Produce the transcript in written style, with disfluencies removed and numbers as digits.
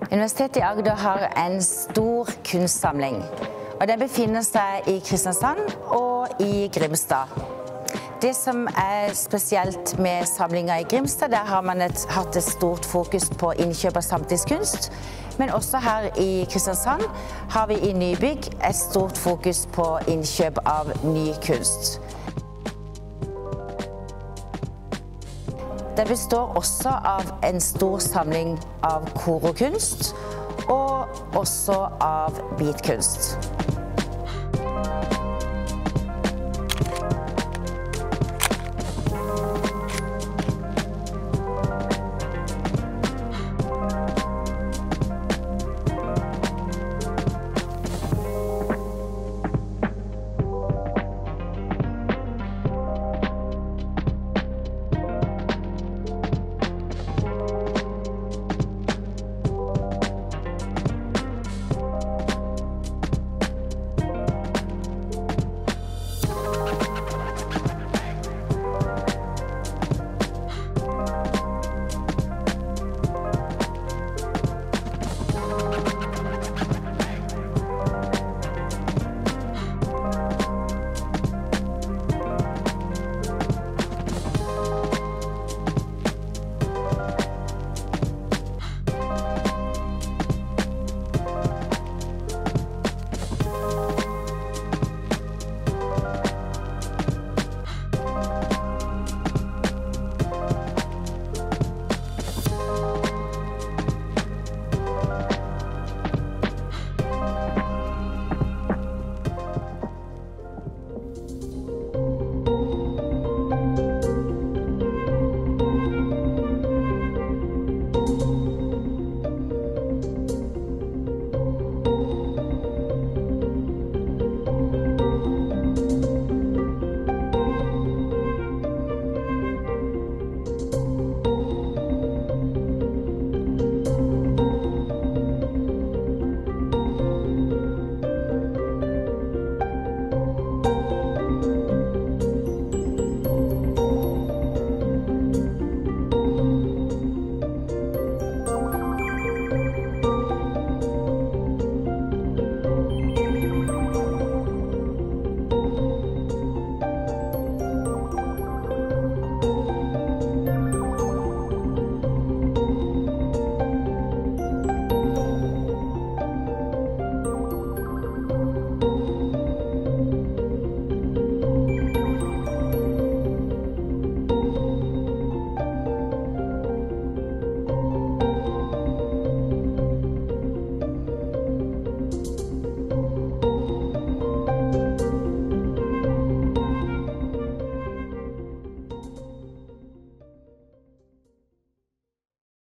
Universitetet i Agder har en stor kunstsamling, og den befinner seg i Kristiansand og i Grimstad. Det som er spesielt med samlingen i Grimstad, der har man hatt et stort fokus på innkjøp av samtidskunst, men også her i Kristiansand har vi i nybygg et stort fokus på innkjøp av ny kunst. Det består også av en stor samling av korokunst og også av bitkunst.